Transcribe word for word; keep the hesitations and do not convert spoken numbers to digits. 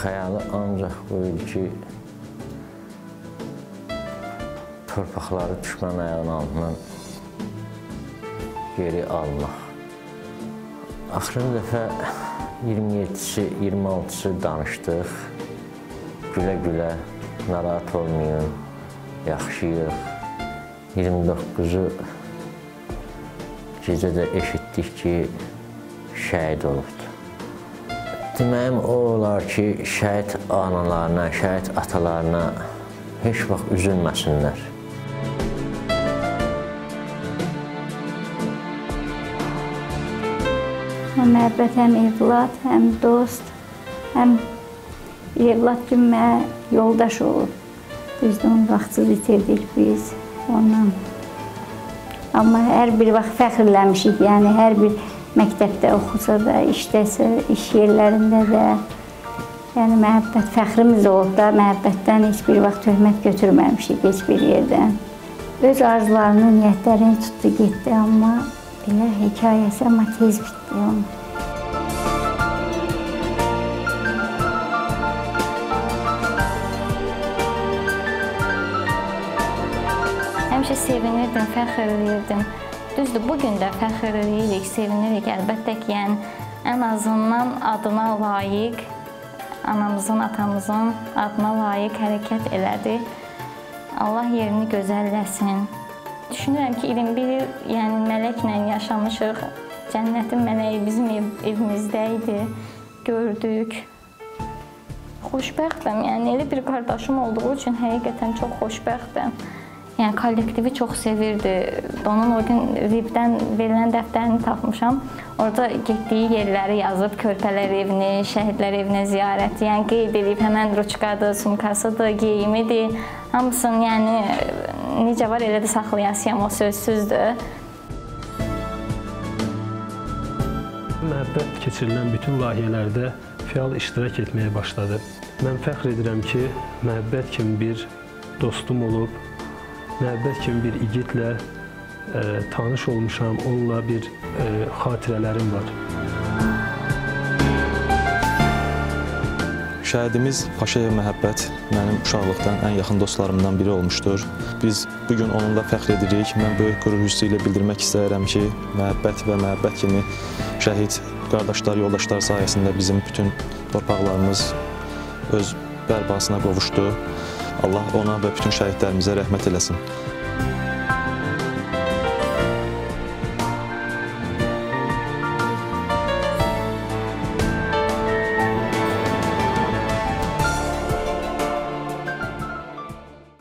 xəyalı ancaq buydu ki, torpaqları düşmən ayağının altından geri almaq. Axırıncı dəfə iyirmi yeddisi, iyirmi altısı danışdıq. Gülə-gülə, narahat olmayın, yaxşıyıq. iyirmi doqquzu gecədə eşitdik ki, şəhid olubdur. Deməyim o olar ki, şəhid analarına, şəhid atalarına heç vaxt üzülməsinlər. Məhəbbət həm evlad, həm dost, həm evlad kimi mənə yoldaş olub. Biz də onu vaxtsız itirdik biz ondan. Amma hər bir vaxt fəxrləmişik, yəni hər bir məktəbdə oxusa da, işdəsə, iş yerlərində də. Yəni məhəbbət fəxrimiz olub da, məhəbbətdən heç bir vaxt töhmət götürməmişik heç bir yerdən. Öz arzularını, niyyətlərini tutdu, getdi, amma belə hekayəsi, amma tez bitdi onun. Həmişə sevinirdim, fəxr edirdim. Düzdür, bugün də fəxr edirik, sevinirik. Əlbəttə ki, yəni, ən azından adına layiq, anamızın, atamızın adına layiq hərəkət elədi. Allah yerini gözəlləsin. Düşünürəm ki, iyirmi bir il yəni, mələklə yaşamışıq. Cənnətin mələyi bizim ev, evimizdə idi, gördük. Xoşbəxtəm, yəni elə bir qardaşım olduğu üçün həqiqətən çox xoşbəxtəm. Yəni, kollektivi çox sevirdi. Onun o gün Ribdən verilən dəftərini tapmışam. Orada getdiyi yerləri yazıb, körpələr evini, şəhidlər evinə ziyarəti, yəni qeyd edib, həmən ruçkadır, sumkasıdır, geyimidir. Hamısını, yəni, necə var, elə də saxlayasıyam, o sözsüzdür. Məhəbbət keçirilən bütün layihələrdə fəal iştirak etməyə başladı. Mən fəxr edirəm ki, məhəbbət kimi bir dostum olub, məhəbbət kimi bir igidlə e, tanış olmuşam, onunla bir e, xatirələrim var. Şəhidimiz Paşayev Məhəbbət mənim uşaqlıqdan ən yaxın dostlarımdan biri olmuşdur. Biz bugün onunla fəxr edirik. Mən böyük qürur hissi ilə bildirmək istəyirəm ki, məhəbbət və məhəbbət kimi şəhid qardaşlar, yoldaşlar sayəsində bizim bütün torpaqlarımız öz bərbasına qovuşdu. Allah ona və bütün şəhidlərimizə rəhmət eləsin.